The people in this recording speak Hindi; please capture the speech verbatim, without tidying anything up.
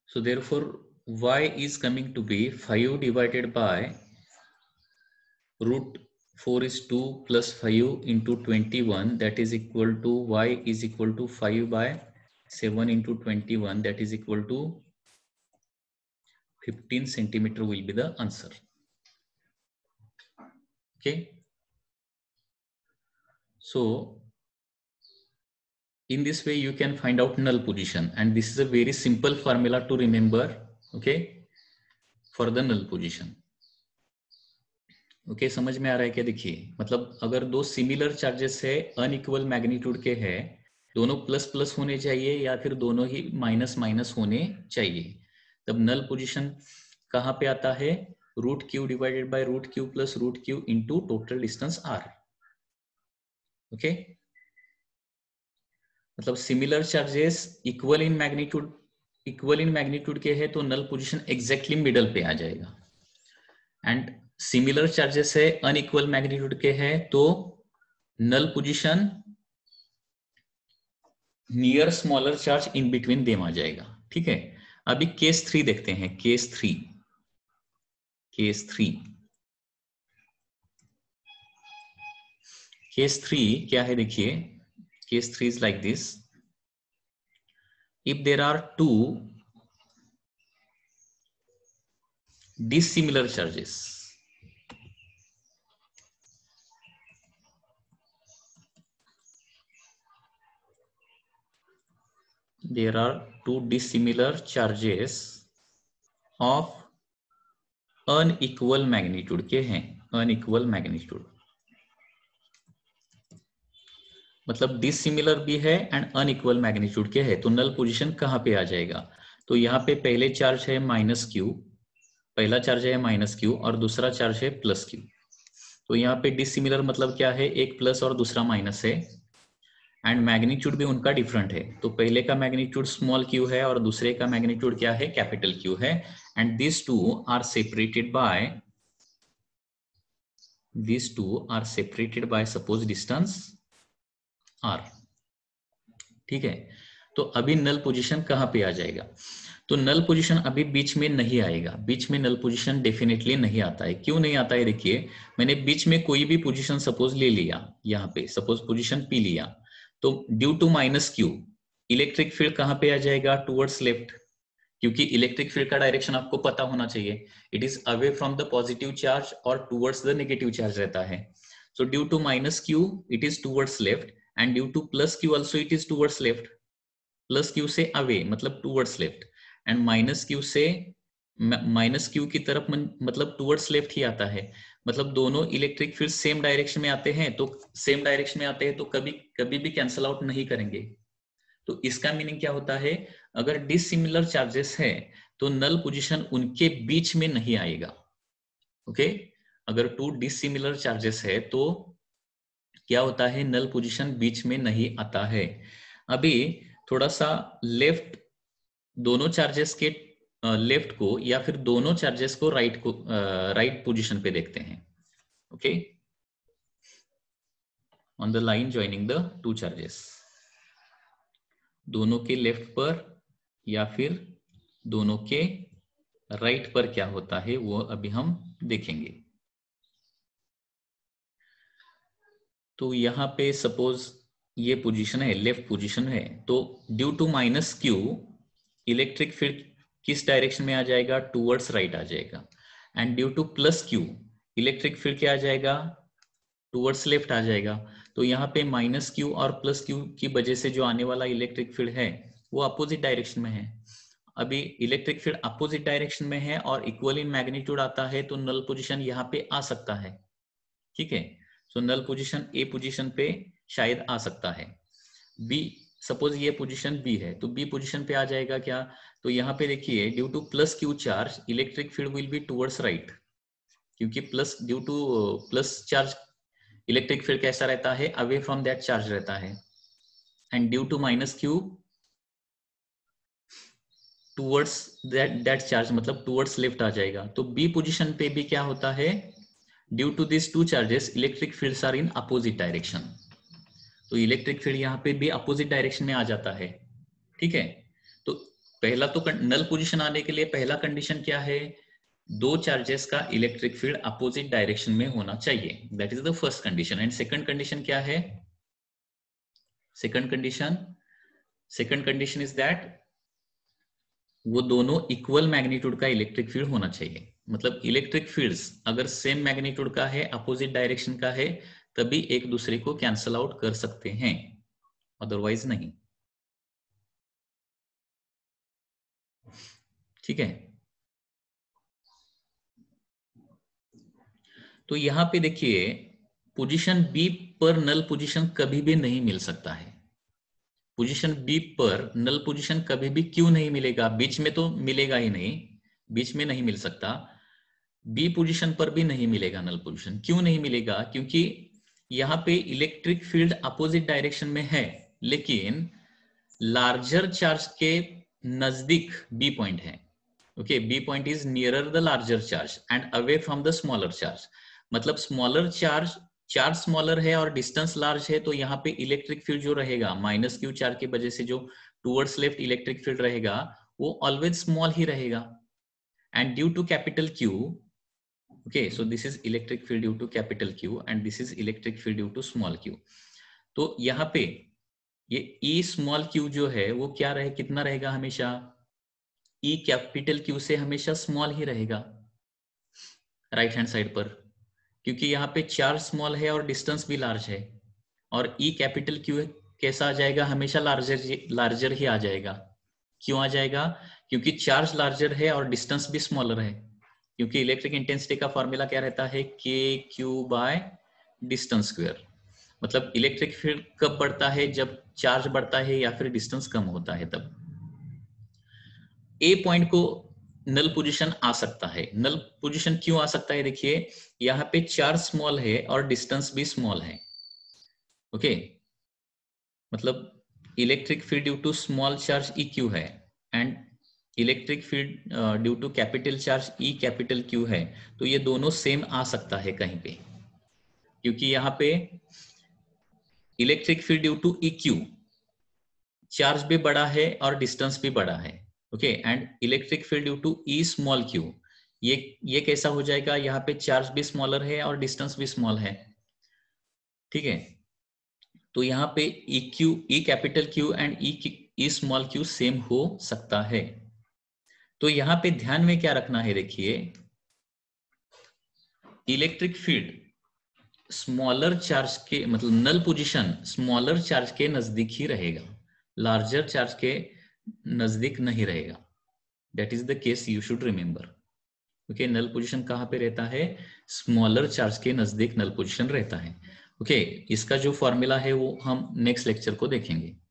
So therefore y is coming to be five divided by root four is two plus five into twenty-one, that is equal to y is equal to five by seven into twenty-one, that is equal to fifteen centimeter will be the answer. Okay, so in this way you can find out null position, and this is a very simple formula to remember. Okay, for the null position. Okay okay, समझ में आ रहा है क्या? देखिए, मतलब अगर दो सिमिलर चार्जेस है, अनइक्वल मैग्नीट्यूड के हैं, दोनों प्लस प्लस होने चाहिए या फिर दोनों ही माइनस माइनस होने चाहिए, तब नल पोजीशन कहाँ पे आता है? Root Q divided by root Q plus root Q into total distance R. Okay, मतलब similar charges equal in magnitude equal in magnitude के है तो नल पोजीशन एग्जैक्टली मिडल पे आ जाएगा. एंड सिमिलर चार्जेस है, अनइक्वल मैग्नीट्यूड के है तो null position near smaller charge in between them आ जाएगा. ठीक है, अभी केस थ्री देखते हैं. Case three case three case three क्या है? देखिए, case three is like this. If there are two dissimilar charges, there are two dissimilar charges of unequal magnitude के हैं. unequal magnitude मतलब dissimilar भी है एंड unequal magnitude के है, तो नल पोजीशन कहाँ पे आ जाएगा? तो यहाँ पे पहले चार्ज है माइनस क्यू, पहला चार्ज है माइनस क्यू और दूसरा चार्ज है प्लस क्यू. तो यहाँ पे डिसिमिलर मतलब क्या है? एक प्लस और दूसरा माइनस है, एंड मैग्नीट्यूड भी उनका डिफरेंट है. तो पहले का मैग्नीट्यूड स्मॉल क्यू है और दूसरे का मैग्नीट्यूड क्या है? कैपिटल क्यू है. And this two are separated by this two are separated by suppose distance R. ठीक है, तो अभी नल पोजीशन कहाँ पे आ जाएगा? तो नल पोजीशन अभी बीच में नहीं आएगा. बीच में नल पोजीशन डेफिनेटली नहीं आता है. क्यों नहीं आता है? देखिए, मैंने बीच में कोई भी पोजीशन सपोज ले लिया, यहाँ पे सपोज पोजीशन पी लिया, तो due to minus Q electric field कहाँ पे आ जाएगा? टुवर्ड्स लेफ्ट, क्योंकि इलेक्ट्रिक फील्ड का डायरेक्शन आपको पता होना चाहिए. It is away from the positive charge और टुवर्ड्स द नेगेटिव चार्ज रहता है. So due to minus Q it is towards left, and due to plus Q also it is towards left. Plus Q से अवे मतलब towards left, and minus Q से माइनस क्यू की तरफ मतलब टुवर्ड्स लेफ्ट ही आता है. मतलब दोनों इलेक्ट्रिक फील्ड सेम डायरेक्शन में आते हैं, तो सेम डायरेक्शन में आते हैं तो कभी कभी भी कैंसल आउट नहीं करेंगे. तो इसका मीनिंग क्या होता है? अगर डिसिमिलर चार्जेस है तो नल पोजीशन उनके बीच में नहीं आएगा. ओके, अगर टू डिसिमिलर चार्जेस है तो क्या होता है? नल पोजीशन बीच में नहीं आता है. अभी थोड़ा सा लेफ्ट, दोनों चार्जेस के लेफ्ट uh, को या फिर दोनों चार्जेस को राइट right को राइट uh, पोजीशन पे देखते हैं. Okay, on the line joining the two charges, दोनों के लेफ्ट पर या फिर दोनों के राइट right पर क्या होता है वो अभी हम देखेंगे. तो यहाँ पे सपोज ये पोजीशन है, लेफ्ट पोजीशन है, तो due to minus Q electric field किस डायरेक्शन में आ जाएगा? टुवर्ड्स राइट आ जाएगा. And due to plus Q electric field क्या आ जाएगा? टुवर्ड्स लेफ्ट आ जाएगा. तो यहाँ पे माइनस क्यू और प्लस क्यू की वजह से जो आने वाला इलेक्ट्रिक फील्ड है वो अपोजिट डायरेक्शन में है. अभी इलेक्ट्रिक फील्ड अपोजिट डायरेक्शन में है और इक्वल इन मैग्नीट्यूड आता है, तो नल पोजीशन यहाँ पे आ सकता है. ठीक है, सो नल पोजीशन ए पोजीशन पे शायद आ सकता है. बी, सपोज ये पोजीशन बी है तो बी पोजीशन पे आ जाएगा क्या? तो यहाँ पे देखिए, due to plus Q charge electric field will be towards right, क्योंकि plus due to plus charge electric field कैसा रहता है? अवे फ्रॉम दैट चार्ज रहता है. And due to minus Q towards that that charge मतलब टुवर्ड्स लेफ्ट आ जाएगा. तो बी पोजीशन पे भी क्या होता है? Due to this two charges electric fields are in opposite direction, तो इलेक्ट्रिक फील्ड यहाँ पे भी अपोजिट डायरेक्शन में आ जाता है. ठीक है, तो पहला तो नल पोजीशन आने के लिए पहला कंडीशन क्या है, दो चार्जेस का इलेक्ट्रिक फील्ड अपोजिट डायरेक्शन में होना चाहिए, that is the first condition. And second condition क्या है, second condition second condition is that वो दोनों इक्वल मैग्नीट्यूड का इलेक्ट्रिक फील्ड होना चाहिए। मतलब इलेक्ट्रिक फील्ड्स अगर सेम मैग्नीट्यूड का है, अपोजिट डायरेक्शन का है, तभी एक दूसरे को कैंसल आउट कर सकते हैं, अदरवाइज नहीं। ठीक है, तो यहां पे देखिए पोजीशन बी पर नल पोजीशन कभी भी नहीं मिल सकता है। पोजीशन बी पर नल पोजीशन कभी भी क्यों नहीं मिलेगा, बीच में तो मिलेगा ही नहीं, बीच में नहीं मिल सकता। बी पोजीशन पर भी नहीं मिलेगा नल पोजीशन, क्यों नहीं मिलेगा, क्योंकि यहाँ पे इलेक्ट्रिक फील्ड अपोजिट डायरेक्शन में है, लेकिन लार्जर चार्ज के नजदीक बी पॉइंट है। Okay, B point is nearer the larger charge and away from the smaller charge. मतलब स्मॉलर चार्ज चार्ज स्मॉलर है और डिस्टेंस लार्ज है, तो यहाँ पे इलेक्ट्रिक फील्ड जो रहेगा माइनस क्यू चार्ज की वजह से जो टूवर्ड्स लेफ्ट इलेक्ट्रिक फील्ड रहेगा वो ऑलवेज स्मॉल ही रहेगा। And due to capital Q, okay, so this is electric field due to capital Q and this is electric field due to small Q. तो यहाँ पे ये ई स्मॉल क्यू जो है वो क्या रहे, कितना रहेगा, हमेशा ई कैपिटल क्यू से हमेशा स्मॉल ही रहेगा राइट हैंड साइड पर, क्योंकि यहाँ पे चार्ज स्मॉल है और डिस्टेंस भी लार्ज है। और ई कैपिटल क्यू कैसा आ जाएगा, हमेशा लार्जर लार्जर ही आ जाएगा। क्यों आ जाएगा, क्योंकि चार्ज लार्जर है और डिस्टेंस भी स्मॉलर है। क्योंकि इलेक्ट्रिक इंटेंसिटी का फॉर्मूला क्या रहता है, K Q by distance square. मतलब इलेक्ट्रिक फील्ड कब बढ़ता है, जब चार्ज बढ़ता है या फिर डिस्टेंस कम होता है तब। ए पॉइंट को नल पोजीशन आ सकता है। नल पोजीशन क्यों आ सकता है, देखिए यहाँ पे चार्ज स्मॉल है और डिस्टेंस भी स्मॉल है। ओके, मतलब electric field due to small charge E Q है and electric field due to capital charge E capital Q है, तो ये दोनों सेम आ सकता है कहीं पे, क्योंकि यहाँ पे electric field due to E Q charge भी बड़ा है और डिस्टेंस भी बड़ा है। Okay, and electric field due to E small Q, ये ये कैसा हो जाएगा, यहाँ पे चार्ज भी स्मॉलर है और डिस्टेंस भी स्मॉल है। ठीक है, तो यहाँ पे E Q E capital Q and E E small Q same हो सकता है। तो यहाँ पे ध्यान में क्या रखना है, देखिए इलेक्ट्रिक फील्ड स्मॉलर चार्ज के, मतलब नल पोजीशन स्मॉलर चार्ज के नजदीक ही रहेगा, लार्जर चार्ज के नजदीक नहीं रहेगा। That is the case, you should remember. Okay, null position कहाँ पे रहता है, स्मॉलर चार्ज के नजदीक नल पोजीशन रहता है। ओके okay, इसका जो फॉर्मूला है वो हम नेक्स्ट लेक्चर को देखेंगे।